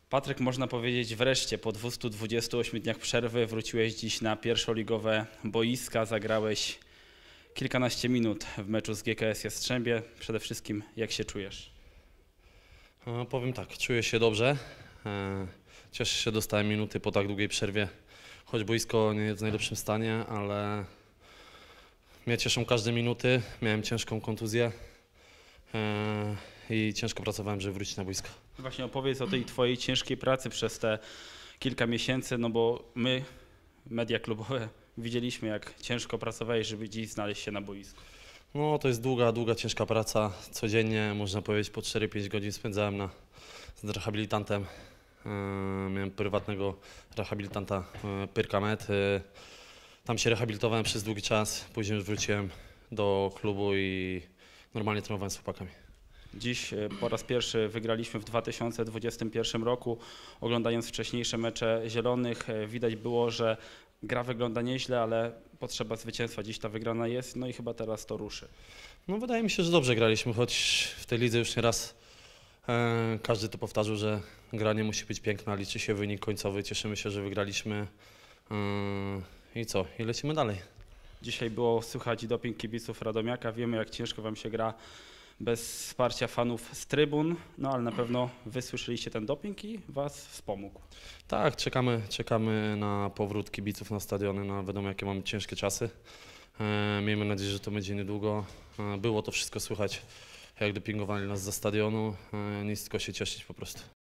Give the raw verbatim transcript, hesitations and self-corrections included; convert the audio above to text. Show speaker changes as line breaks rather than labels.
Patryk, można powiedzieć wreszcie po dwustu dwudziestu ośmiu dniach przerwy wróciłeś dziś na pierwszoligowe boiska, zagrałeś kilkanaście minut w meczu z G K S Jastrzębie. Przede wszystkim jak się czujesz?
E, Powiem tak, czuję się dobrze. E, Cieszę się, że dostałem minuty po tak długiej przerwie. Choć boisko nie jest w najlepszym stanie, ale mnie cieszą każde minuty. Miałem ciężką kontuzję e, i ciężko pracowałem, żeby wrócić na boisko.
Właśnie opowiedz o tej twojej ciężkiej pracy przez te kilka miesięcy, no bo my, media klubowe, widzieliśmy jak ciężko pracowałeś, żeby dziś znaleźć się na boisku.
No, to jest długa, długa, ciężka praca. Codziennie, można powiedzieć, po cztery pięć godzin spędzałem na, z rehabilitantem. E, miałem prywatnego rehabilitanta e, Pyrka.med. E, tam się rehabilitowałem przez długi czas. Później już wróciłem do klubu i normalnie trenowałem z chłopakami.
Dziś e, po raz pierwszy wygraliśmy w dwa tysiące dwudziestym pierwszym roku. Oglądając wcześniejsze mecze Zielonych, e, widać było, że gra wygląda nieźle, ale potrzeba zwycięstwa. Dziś ta wygrana jest, no i chyba teraz to ruszy.
No, wydaje mi się, że dobrze graliśmy, choć w tej lidze już nie raz e, każdy to powtarzał, że gra nie musi być piękna, liczy się wynik końcowy. Cieszymy się, że wygraliśmy e, i co? I lecimy dalej.
Dzisiaj było słychać doping kibiców Radomiaka. Wiemy, jak ciężko wam się gra bez wsparcia fanów z trybun, no ale na pewno wy słyszeliście ten doping i was wspomógł.
Tak, czekamy, czekamy na powrót kibiców na stadiony, no wiadomo jakie mamy ciężkie czasy. E, miejmy nadzieję, że to będzie niedługo. E, było to wszystko słychać, jak dopingowali nas za stadionu, e, nic tylko się cieszyć po prostu.